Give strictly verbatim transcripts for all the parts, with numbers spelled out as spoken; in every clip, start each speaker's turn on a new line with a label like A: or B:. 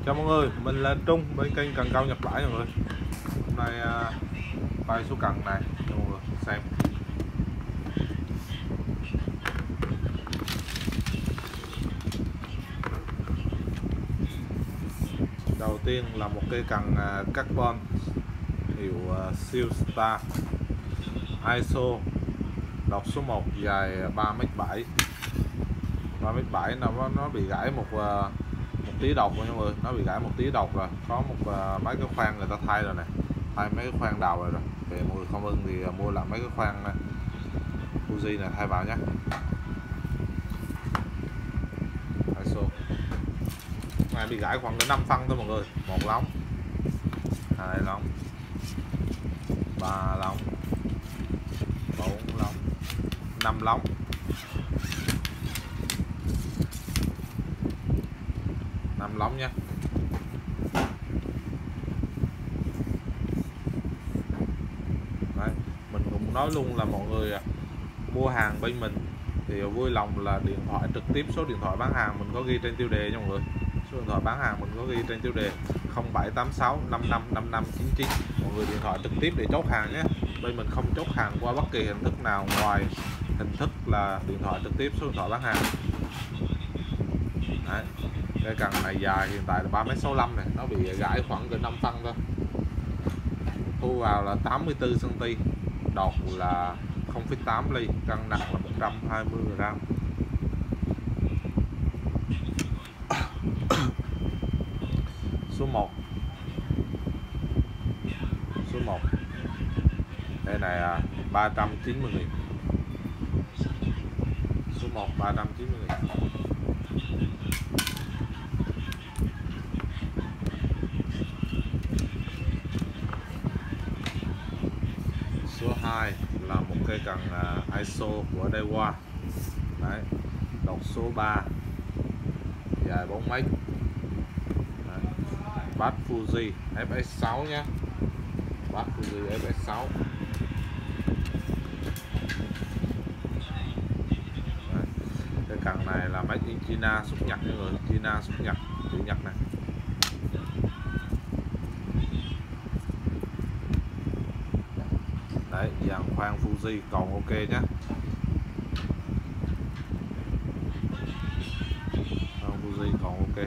A: Chào mọi người, mình là Trung bên kênh Cần Câu Nhật Bãi mọi người. Hôm nay uh, quay số cần này cho mọi người xem. Đầu tiên là một cây cần uh, carbon hiệu uh, siêu star i ét o đọt số một, dài ba mét bảy. ba mét bảy nó nó bị gãy một uh, một tí độc rồi mọi người, nó bị gãy một tí độc rồi, có một uh, mấy cái khoang người ta thay rồi này, thay mấy cái khoang đầu rồi rồi. Để mọi người không ưng thì uh, mua lại mấy cái khoang uh, Fuji này thay vào nhé. i ét o này bị gãy khoảng năm phân thôi mọi người. Một lóng, hai lóng, ba lóng, bốn lóng, năm lóng. năm lóng nha. Đấy, mình cũng nói luôn là mọi người mua hàng bên mình thì vui lòng là điện thoại trực tiếp, số điện thoại bán hàng mình có ghi trên tiêu đề nha mọi người. Số điện thoại bán hàng mình có ghi trên tiêu đề không bảy tám sáu năm năm năm năm chín chín. Mọi người điện thoại trực tiếp để chốt hàng nhé. Bên mình không chốt hàng qua bất kỳ hình thức nào ngoài hình thức là điện thoại trực tiếp, số điện thoại bán hàng. Đấy. Cái cần này dài hiện tại là ba mét sáu mươi lăm này, nó bị gãy khoảng từ năm phân thôi. Thu vào là tám mươi tư xăng ti mét, đọt là không phẩy tám ly, cân nặng là một trăm hai mươi gram. Số một. Số một. Đây này à, ba trăm chín mươi nghìn. Số một ba trăm chín mươi nghìn. Số hai là một cây cần uh, i ét o của Daiwa. Đấy, đọt số ba, dài bốn mét. Bass Fuji ép ét sáu nhé. Bass Fuji ép ét sáu. Đấy. Cái cần này là made in China, xuất Nhật mọi người, China xuất Nhật, chữ Nhật này. Đấy, dàn khoang Fuji còn ok nhé. Khoang Fuji còn ok.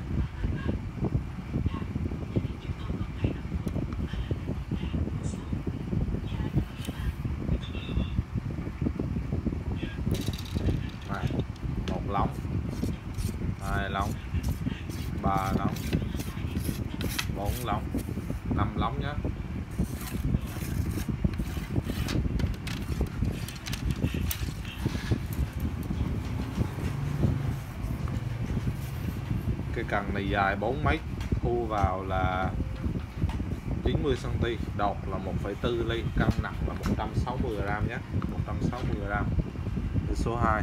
A: Này, một lóng, hai lóng, ba lóng, bốn lóng, năm lóng nhé. Cái cần này dài bốn mét, thu vào là chín mươi xăng ti mét, đọt là một phẩy bốn ly, cân nặng là một trăm sáu mươi gram nhé. một trăm sáu mươi gram. Số hai.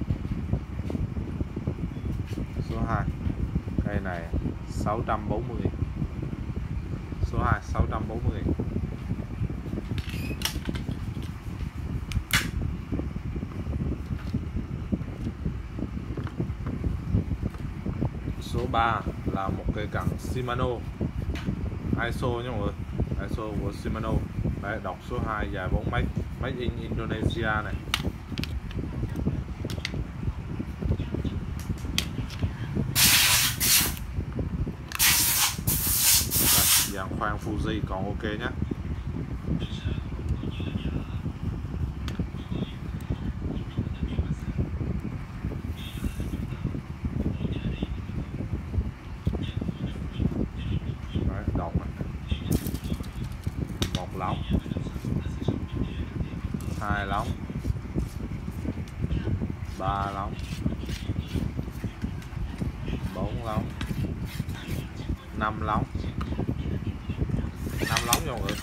A: Số hai. Cây này sáu trăm bốn mươi. Số hai sáu trăm bốn mươi. Số ba là một cây cần Shimano i ét o nha mọi người. i ét o của Shimano. Đấy, đọt số hai, dài bốn mét, made in Indonesia này. Đây, dàn khoang Fuji còn ok nhé. Đọt này. Một lóng, hai lóng, ba lóng, bốn lóng, năm lóng. Năm lóng nha mọi người.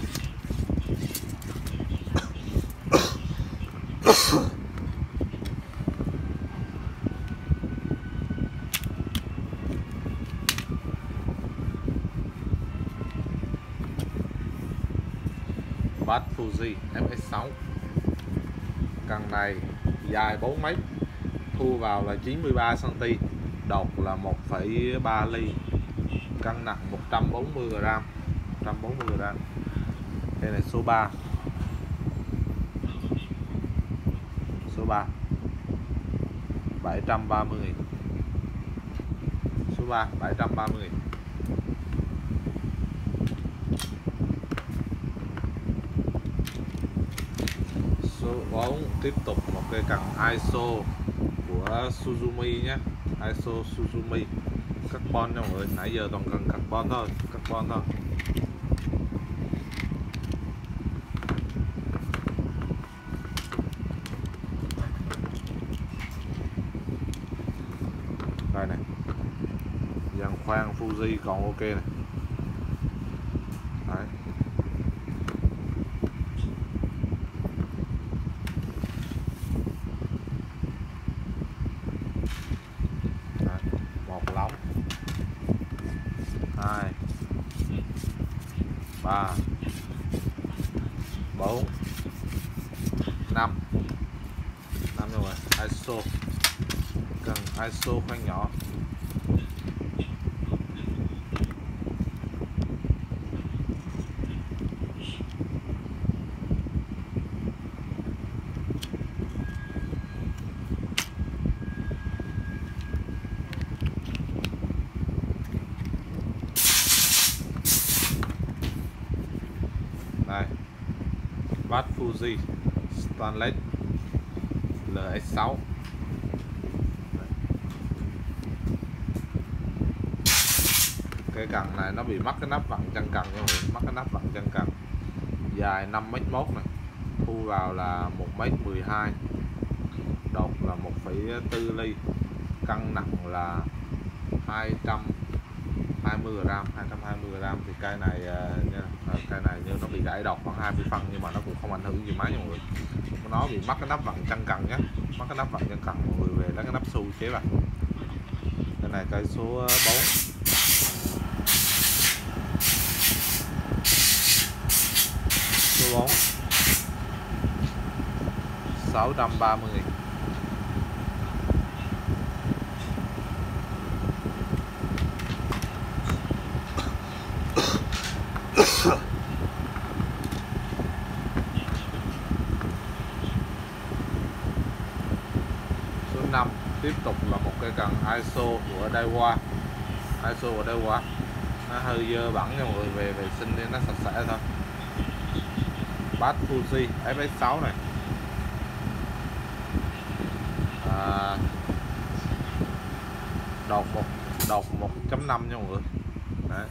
A: Bass Fuji ép ét sáu. Cần này dài bốn mét, thu vào là chín mươi ba xăng ti mét, đọt là một phẩy ba ly, cân nặng một trăm bốn mươi gam, một trăm bốn mươi gam. Cây này số ba, số ba bảy trăm ba mươi nghìn, số ba bảy trăm ba mươi nghìn. Số bốn tiếp tục một cây cần i ét o của Suzumi nhé, i ét o Suzumi carbon nha mọi người, nãy giờ toàn cần carbon thôi, carbon thôi. Đây này, dàn khoan Fuji còn ok này. Đấy. Đấy. Một lóng, hai, ba, bốn, năm, năm rồi. i ét o cần i ét o khoan nhỏ. Đây, bát Fuji Stainless lờ ét sáu. Cái cần này nó bị mắc cái nắp vặn chân cần nha mọi người, mắc cái nắp vặn chân cần. Dài năm mét mốt này, thu vào là một mét mười hai, đột là một phẩy bốn ly, cân nặng là hai trăm hai mươi gam, hai trăm hai mươi gam. Thì cây này nha, cây này như nó bị gãy đọt khoảng hai mươi phân nhưng mà nó cũng không ảnh hưởng gì mấy mọi người. Nó bị mắc cái nắp vặn chân cần nhé, mắc cái nắp vặn chân cần, mọi người về lấy cái nắp xu chế vào. Cái này cây số bốn. Số bốn sáu trăm ba mươi nghìn. Số năm tiếp tục là một cây cần i ét o của Daiwa, i ét o của Daiwa. Nó hơi dơ bẩn nha mọi người, về vệ sinh nên nó sạch sẽ thôi. Bát Fuji ép ét sáu này, à, đột một đột một chấm năm nha mọi người. Đấy.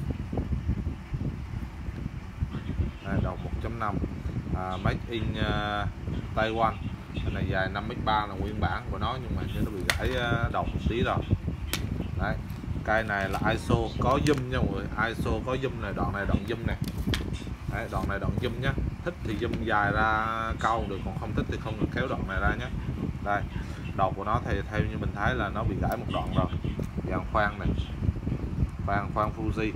A: Đây, đột một chấm năm, à, made in uh, Taiwan. Cái này dài năm mét ba là nguyên bản của nó nhưng mà nó bị gãy uh, đột một tí rồi. Đấy. Cây này là i ét o có zoom nha mọi người, i ét o có zoom này, đoạn này đoạn zoom này. Đấy, đoạn này đoạn zoom nhé, thích thì zoom dài ra câu được, còn không thích thì không được kéo đoạn này ra nhé. Đây, đột của nó thì theo như mình thấy là nó bị gãy một đoạn rồi. Dàn khoan này, khoan khoan Fuji.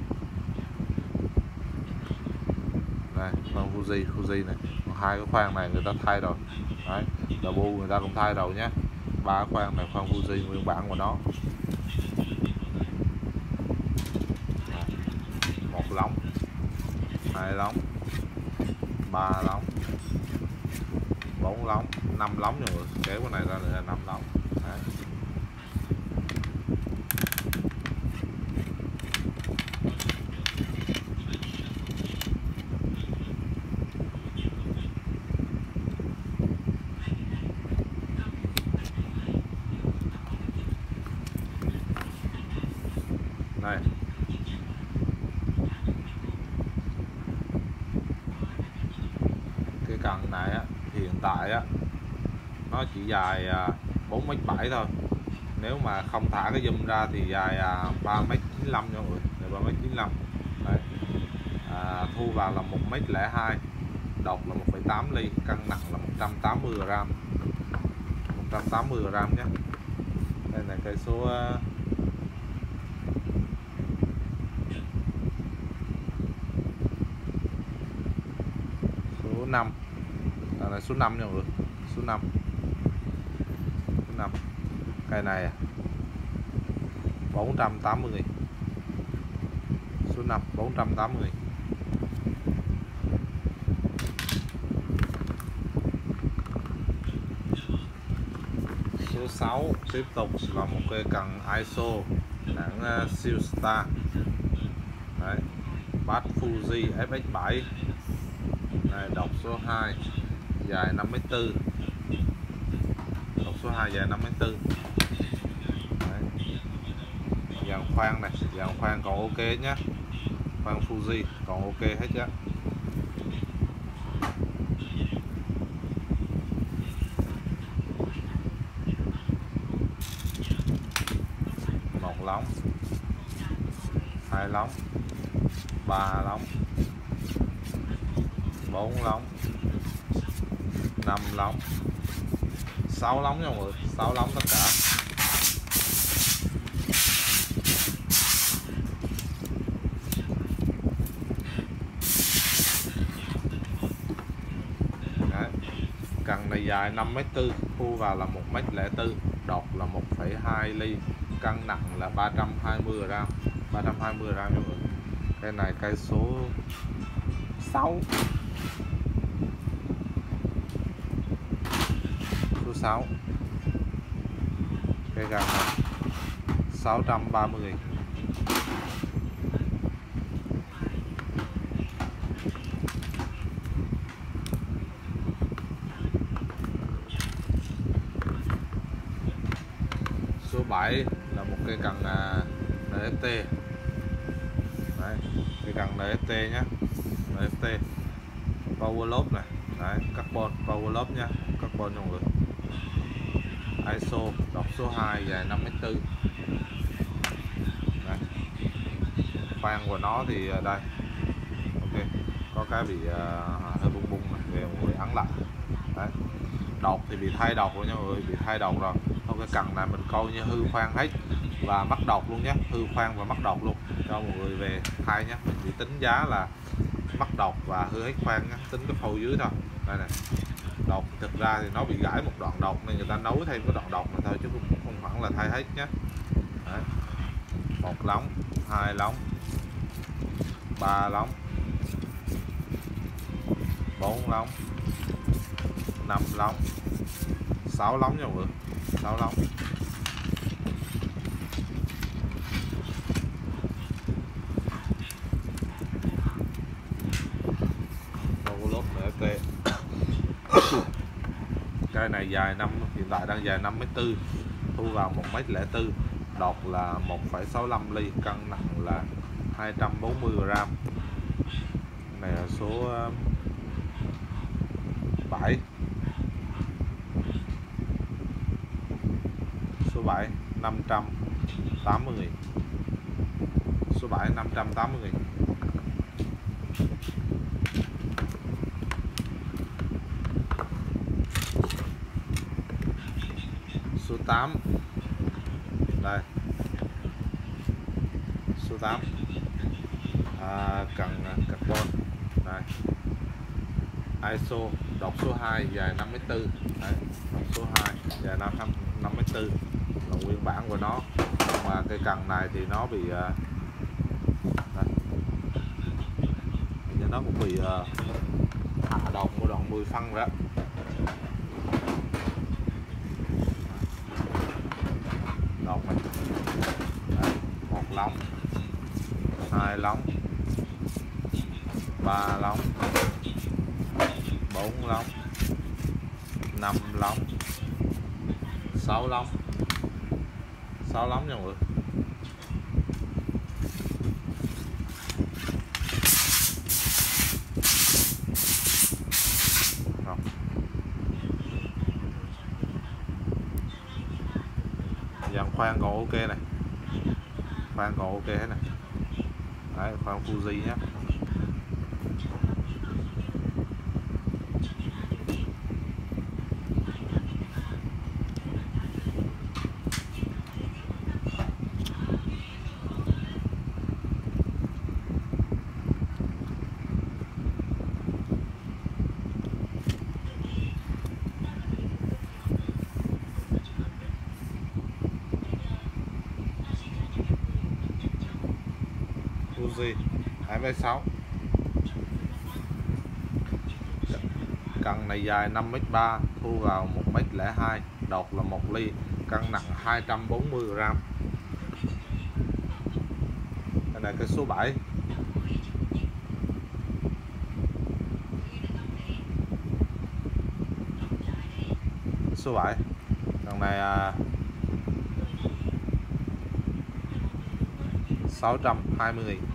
A: Đây, khoan Fuji, Fuji này. Còn hai cái khoan này người ta thay rồi. Đấy, đầu bu người ta cũng thay rồi nhé. Ba khoan này khoan Fuji nguyên bản của nó. Một lóng, hai lóng, ba lóng, bốn lóng, năm lóng rồi, kéo cái này ra là năm lóng. Đấy. Này, cái cần này á, hiện tại á nó chỉ dài bốn mét bảy thôi. Nếu mà không thả cái zoom ra thì dài ba mét chín mươi lăm nha mọi người, ba mét chín mươi lăm. Đấy. À, thu vào là một mét lẻ hai, đột là một phẩy tám ly, cân nặng là một trăm tám mươi gam, một trăm tám mươi gam nhé. Đây là cây số số năm. Đây là số năm nha mọi người, số năm. Số năm. Cây này bốn trăm tám mươi nghìn. Số năm bốn trăm tám mươi. Số sáu tiếp tục là một cây cần i ét ô hãng uh, Silstar. Đấy, Bass Fuji ép ích bảy. Này, đọc số hai dài năm mét tư. Đọc số hai dài năm mét tư. Dàn khoan này, dàn khoan còn ok nhé. Khoan Fuji còn ok hết chứ. Một lóng, hai lóng, ba lóng, bốn lóng, năm lóng, sáu lóng nha mọi người, sáu lóng tất cả. Đấy. Cần này dài năm mét tư, thu vào là một mét lẻ tư, đọt là một phẩy hai ly, cân nặng là ba trăm hai mươi gram, ba trăm hai mươi gram nha mọi người. Cây này cây số sáu. Số sáu. Cây gần này sáu trăm ba mươi. Số bảy là một cây cần en ép tê. Đấy, cây cần en ép tê nhé, en ép tê power loop này. Đấy, carbon power loop nhá, carbon mọi người. i ét ô đọc số hai dài năm mét tư. Đấy, khoan của nó thì đây ok, có cái bị uh, hơi bung bung này, về mọi người ấn lại. Đấy, đọt thì bị thay đọt rồi nha mọi người, bị thay đọt rồi. Thôi cái cần này mình coi như hư khoan hết và mắc đọt luôn nhé, hư khoan và mắc đọt luôn, cho mọi người về thay nhé. Mình chỉ tính giá là mắc đọt và hư hết khoan nhé, tính cái phâu dưới thôi. Đây này, đọt thực ra thì nó bị gãy một đoạn đọt nên người ta nối thêm cái đoạn đọt này thôi chứ không, không hẳn là thay hết nhé. Đấy, một lóng, hai lóng, ba lóng, bốn lóng, năm lóng, sáu lóng nha mọi người, sáu lóng. Lốp en ép tê. Cây này dài năm, hiện tại đang dài năm mét tư, thu vào một mét lẻ tư, đọt là một phẩy sáu lăm ly, cân nặng là hai trăm bốn mươi gram. Này là số bảy. Số bảy năm trăm tám mươi nghìn. Số bảy năm trăm tám mươi nghìn. Số tám. Đây. Số tám. À, cần carbon. Đây. i ét ô đọc số hai dài năm mét tư. Đấy, đọc số hai dài năm mét tư là nguyên bản của nó. Mà cây cần này thì nó bị đây, thì nó cũng bị uh, hạ đọt một đoạn mười phân đó. Đọt này. Đấy, một lóng, hai lóng, ba lóng, bốn lóng, năm lóng, sáu lóng, sáu lóng nha mọi người. Dàn khoan còn ok này, khoan còn ok hết này. Đấy, khoan Fuji nhé. Fuji hai mét sáu. Cần này dài năm mét ba, thu vào một mét lẻ hai, đọt là một ly, cân nặng hai trăm bốn mươi gram. Đây là cái số bảy. Số bảy. Lần này à, sáu trăm hai mươi nghìn.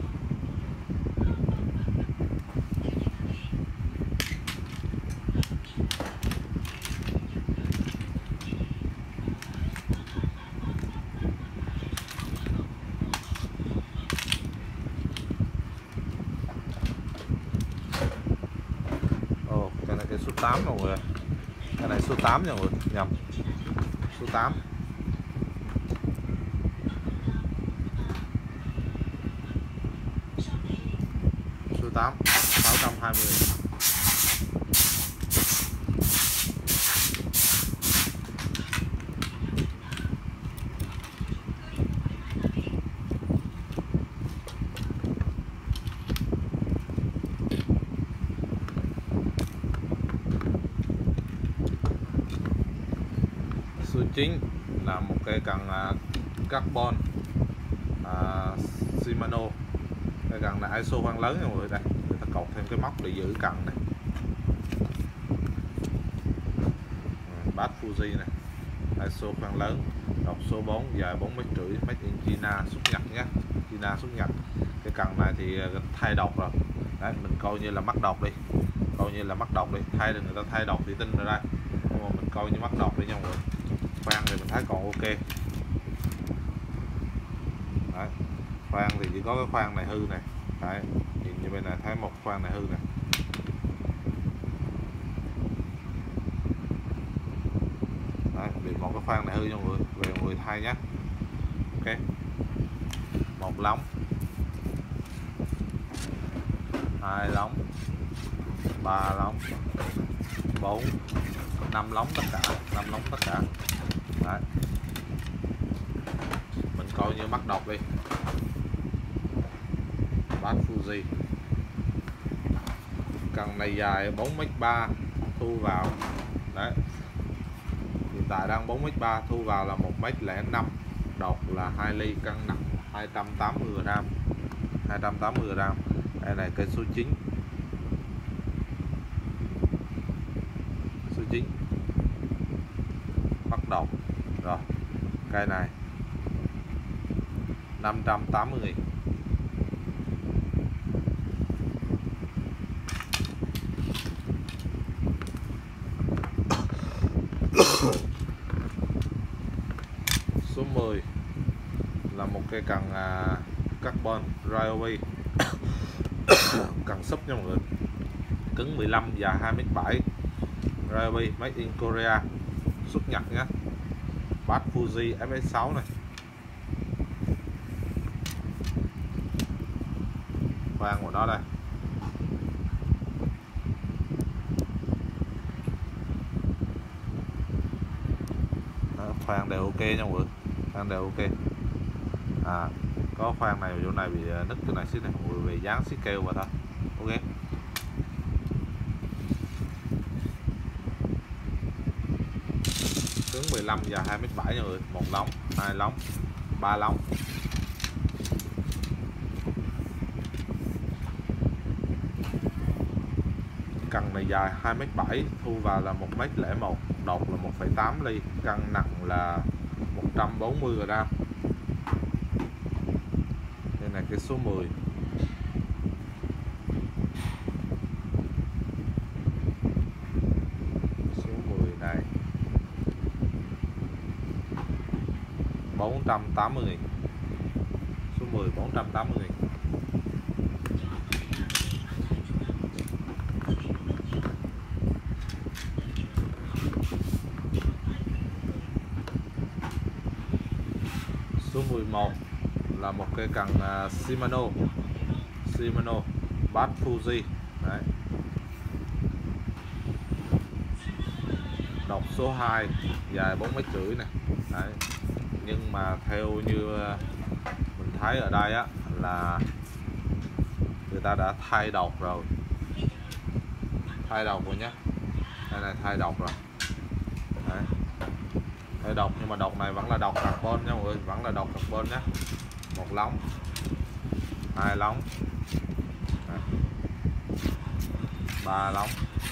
A: Ồ, cái này cái số tám rồi mọi người. Cái này số tám nha mọi người, nhầm. Số tám. Số tám, sáu trăm hai mươi. Số chín là một cây cần carbon à, Shimano. Cây cần là i ét o khoan lớn nha mọi người. Đây người ta cột thêm cái móc để giữ cần này. Bát Fuji này, i ét o khoan lớn, đọc số bốn, dài bốn mét rưỡi, made in China, xuất Nhật nhé, China xuất Nhật. Cái cần này thì thay độc rồi. Đấy, mình coi như là mắc độc đi, coi như là mắc độc đi, thay được người ta thay độc thủy tinh ra đây, nhưng mà mình coi như mắc độc đi nha mọi người. Khoan thì mình thấy còn ok. Đấy, khoan thì chỉ có cái khoan này hư này. Đấy, nhìn như bên này thấy một khoan này hư này. Đấy, bị một cái khoan này hư cho mọi người, về mọi người thay nhé. Ok, một lóng, hai lóng, ba lóng, bốn, năm lóng tất cả, năm lóng tất cả. Đấy, mình coi như mắc độc đi. Bát Fuji, cần này dài bốn mét ba, thu vào đấy, hiện tại đang bốn mét ba, thu vào là một mét lẻ năm, đọt là hai ly, cân nặng hai trăm tám mươi gram, hai trăm tám mươi gram. Đây này cây số chín. Số chín bắt đầu rồi. Cây này năm trăm tám mươi nghìn. Số mười là một cây cần uh, carbon Ryobi. Cần súp nha mọi người, cứng mười lăm, dài hai mét bảy, Ryobi, made in Korea, xuất Nhật nhé. Bát Fuji ép ét sáu này. Khoan của nó đây. Đó, khoan đều ok nha mọi người, khoan đều ok. À, có khoan này chỗ này bị nứt chỗ này xích này, mọi người về dán xích keo vào thôi. Ok. Cứng mười lăm, dài hai mét bảy nha mọi người, một lóng, hai lóng, ba lóng. Cần này dài hai mét bảy, thu vào là một mét lẻ một, đọt là một phẩy tám ly, cân nặng là một trăm bốn mươi gram. Đây là cái số mười. Số mười này bốn trăm tám mươi nghìn. Số mười bốn trăm tám mươi nghìn. Số mười một là một cây cần uh, Shimano Shimano Bát Fuji. Đấy. Đọc số hai, dài bốn mét rưỡi này. Đấy. Nhưng mà theo như mình thấy ở đây á, là ta đã thay độc rồi, thay độc rồi nhé. Đây này, thay độc rồi. Đấy. Thay độc nhưng mà độc này vẫn là độc carbon nha mọi người, vẫn là độc carbon nhé. Một lóng, hai lóng, đấy, ba lóng,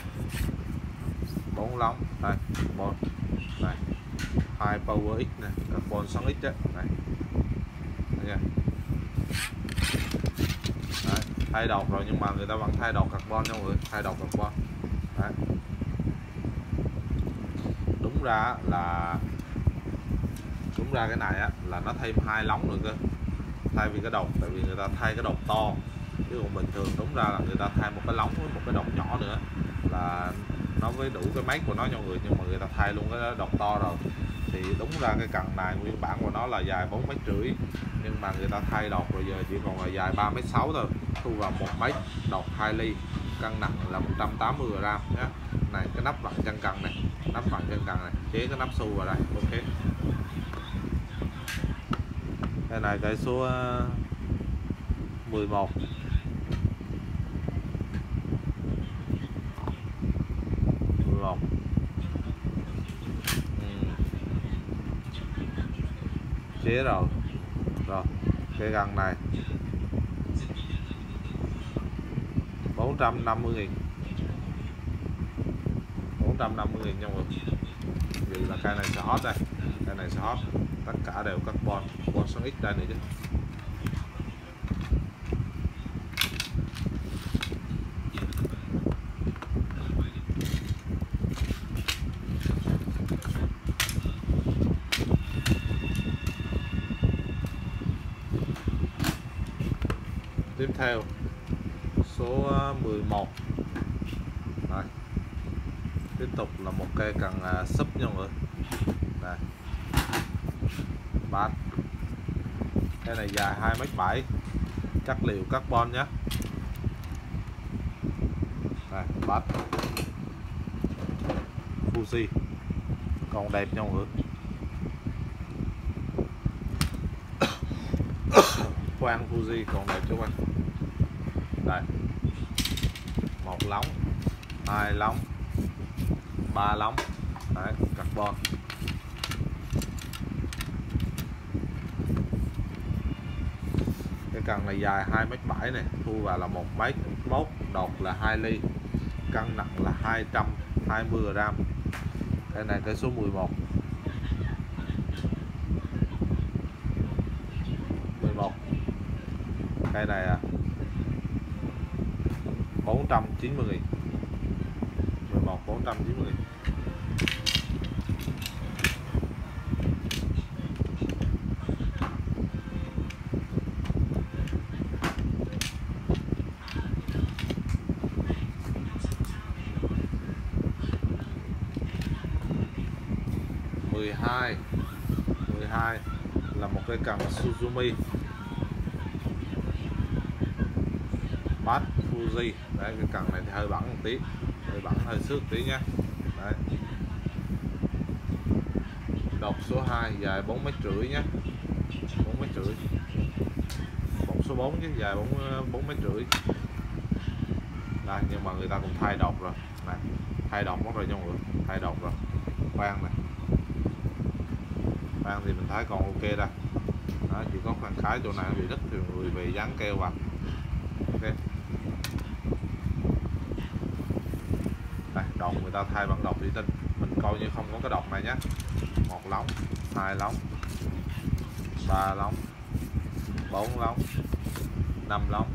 A: bốn lóng, đây carbon này, hai power x này, carbon sáu x đấy, này. Đấy, đấy, thay độc rồi nhưng mà người ta vẫn thay độc carbon nha mọi người, thay độc carbon. Đấy. Đúng ra là đúng ra cái này á là nó thêm hai lóng nữa cơ, thay vì cái độc, tại vì người ta thay cái độc to, chứ còn bình thường đúng ra là người ta thay một cái lóng với một cái độc nhỏ nữa là nó mới đủ cái máy của nó cho người, nhưng mà người ta thay luôn cái độc to rồi. Thì đúng ra cái cần này nguyên bản của nó là dài bốn mét rưỡi, nhưng mà người ta thay độc rồi giờ chỉ còn là dài ba mét sáu thôi, thu vào một mét, độc hai ly, cân nặng là một trăm tám mươi gram nhé. Này cái nắp vặn chân cần này, nắp vặn chân cần này, chế cái nắp xu vào đây. Ok, cái này cái số mười một, mười một. Ừ. Chế rồi. Rồi cái gần này bốn trăm năm mươi nghìn, bốn trăm năm mươi nghìn nha mọi người. Vì là cây này sẽ hot đây, cây này sẽ hot, tất cả đều carbon, carbon sáu x đây này chứ. Tiếp theo số mười một. Đây. Tiếp tục là một cây cần uh, súp nha mọi người. Đây. Bát. Cái này dài hai mét bảy, chất liệu carbon nhé. Đây, bát Fuji còn đẹp nha mọi người. Khoan Fuji còn đẹp cho anh. Đây, một lóng, hai lóng, ba lóng, đấy, carbon. Cái cần này dài hai mét bảy này, thu vào là một mét mốt, độc là hai ly, cân nặng là hai trăm hai mươi gram. Cái này cái số mười một. mười một. Cái này à, bốn trăm chín mươi nghìn. mười một bốn trăm chín mươi nghìn. mười hai. mười hai là một cái cần Suzumi bát Fuji. Đấy, cái cần này thì hơi bẩn một tí, hơi bẩn hơi xước tí nhé. Đấy. Độc số hai dài bốn mét rưỡi nhé, bốn mét rưỡi. Độc số bốn chứ dài bốn mét rưỡi. Đây, nhưng mà người ta cũng thay độc rồi. Này, thay độc mất rồi nha mọi người, thay độc rồi. Khoan này, khoan thì mình thấy còn ok đây. Đó, chỉ có khoan khái chỗ này bị đứt thì người về dán keo vào. Ok. Đây, độc người ta thay bằng độc thủy tinh, mình coi như không có cái độc này nhé. Một lóng, hai lóng, ba lóng, bốn lóng, năm lóng.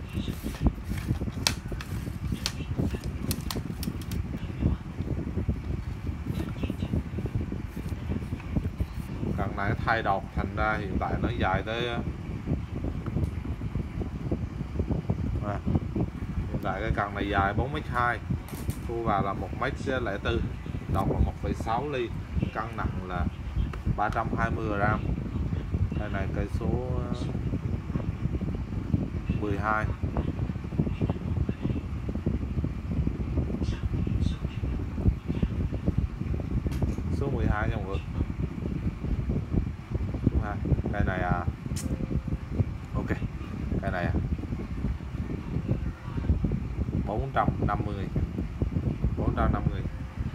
A: Cần này thay độc thành ra hiện tại nó dài tới à, hiện tại cái cần này dài bốn mét hai, thu vào là một mét lẻ bốn, độc là một phẩy sáu ly, cân nặng là ba trăm hai mươi gram. Đây này cây số mười hai. Số mười hai nha mọi người. Cái này à, ok, cái này à, bốn trăm năm mươi nghìn, bốn trăm năm mươi nghìn.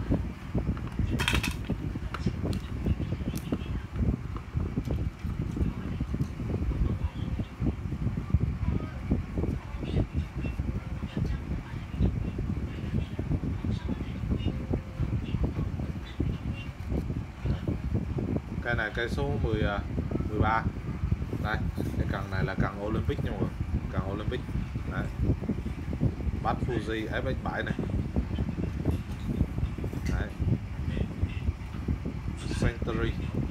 A: Cây này cây số mười, mười ba. Đây, cái cần này là cần Olympic nha mọi người, cần Olympic. Đấy. Bass Fuji ép ích bảy này. Đấy. Century.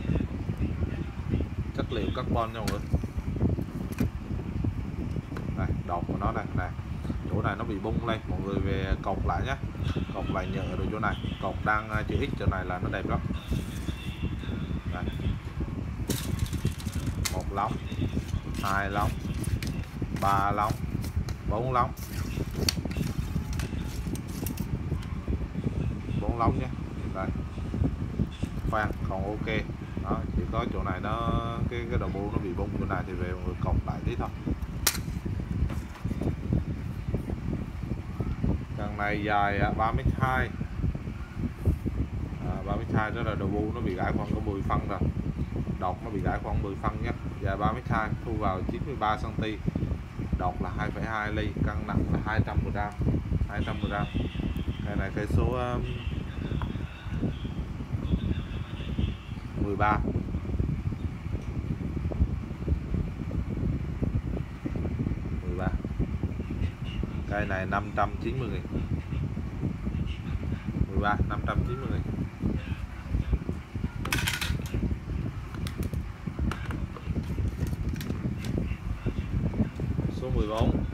A: Chất liệu carbon nha mọi người. Đây, đọt của nó đây này. Chỗ này nó bị bung lên, mọi người về cột lại nhé. Cột lại nhựa rồi chỗ này, cột đang chữ X chỗ này là nó đẹp lắm. Đây. Một lóng, hai lóng, ba lóng, bốn lóng, bốn lóng nhé. Đây, khoan còn ok. Đó, chỉ có chỗ này nó cái cái đầu bu nó bị bung chỗ này thì về mọi người cột lại tí thôi. Cần này dài ba mét hai, à, ba mét hai, đó là đầu bu nó bị gãy khoảng có mười phân rồi. Đọt nó bị gãy khoảng mười phân nhé. Dài ba mét hai, thu vào chín mươi ba xăng ti mét. Đọt là hai phẩy hai ly, cân nặng là hai trăm gram, hai trăm gram. Cái này cây số um, mười ba. mười ba. Cây này năm trăm chín mươi nghìn. mười ba, năm trăm chín mươi nghìn. Số mười bốn.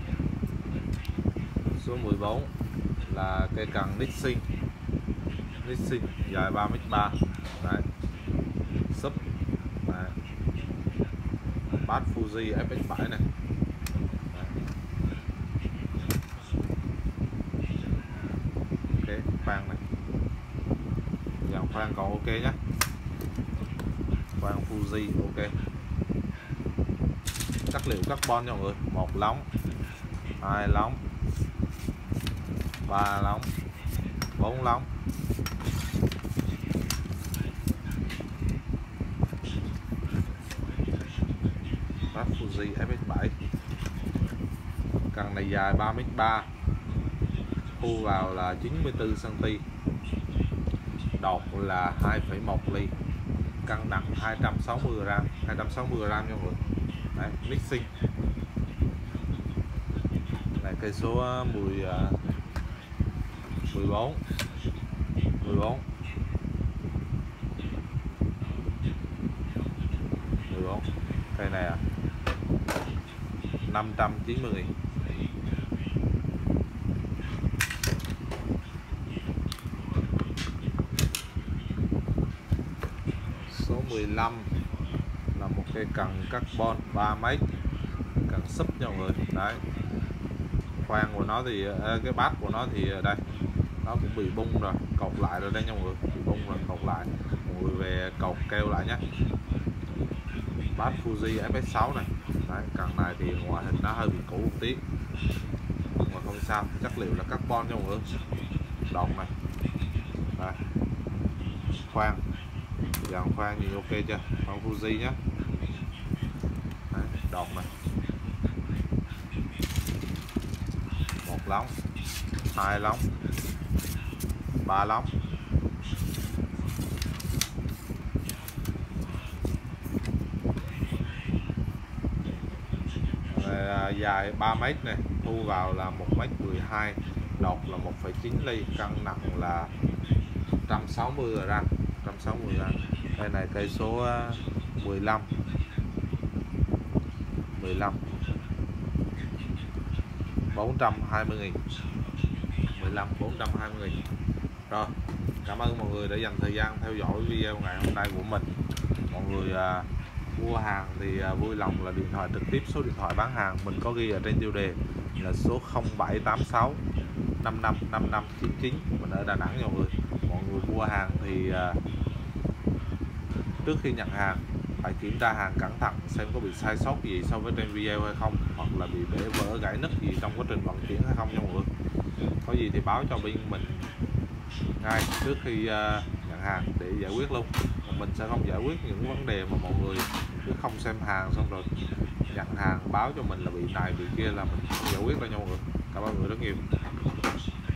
A: Số mười bốn là cây cần Nixon. Nixon dài ba mét ba. Đấy. Sub. Đấy. Bass Fuji ép ích bảy này. Đấy. Ok, khoan này. Dàn khoan còn ok nhé. Khoan Fuji ok. Chất liệu carbon nha mọi người. Một lóng, hai lóng, ba lóng, bốn lóng. Bass Fuji ép ích bảy. Cần này dài ba mét ba, thu vào là chín mươi tư xăng ti mét. Đọt là hai phẩy một ly, cân nặng hai trăm sáu mươi gram, hai trăm sáu mươi gram nha mọi người. Đấy, mixing. Này cây số mười, mười bốn, mười bốn, mười bốn. Cây này à, năm trăm chín mươi nghìn. Số mười lăm là một cây cần carbon ba mét, cần sub nha mọi người. Đấy, khoan của nó thì cái bát của nó thì đây nó cũng bị bung rồi, cột lại rồi đây nha mọi người, bị bung rồi cột lại, mọi người về cột keo lại nhé. Bass Fuji ép ích sáu này. Đấy, cần này thì ngoại hình nó hơi bị cũ một tí mà không sao, chất liệu là carbon nha mọi người. Đọt này. Đây. Khoan, dàn khoan gì ok chưa? Khoan Fuji nhé. Đấy, đọt này. Một lóng, hai lóng, ba lóng, dài ba mét này, thu vào là một mét mười hai, đọt là một phẩy chín ly, cân nặng là một trăm sáu mươi gram, một trăm sáu mươi gram. Đây này cây số mười lăm, mười lăm, bốn trăm hai mươi nghìn, mười lăm, bốn trăm hai mươi nghìn. Rồi, cảm ơn mọi người đã dành thời gian theo dõi video ngày hôm nay của mình. Mọi người à, mua hàng thì à, vui lòng là điện thoại trực tiếp, số điện thoại bán hàng mình có ghi ở trên tiêu đề là số không bảy tám sáu năm năm năm năm chín chín, mình ở Đà Nẵng nha mọi người. Mọi người mua hàng thì à, trước khi nhận hàng phải kiểm tra hàng cẩn thận xem có bị sai sót gì so với trên video hay không, hoặc là bị bể vỡ gãy nứt gì trong quá trình vận chuyển hay không nha mọi người. có gì thì báo cho bên mình ngay trước khi uh, nhận hàng để giải quyết luôn. Mình sẽ không giải quyết những vấn đề mà mọi người cứ không xem hàng xong rồi nhận hàng báo cho mình là bị này bị kia là mình không giải quyết đâu nha mọi người. Cảm ơn mọi người rất nhiều.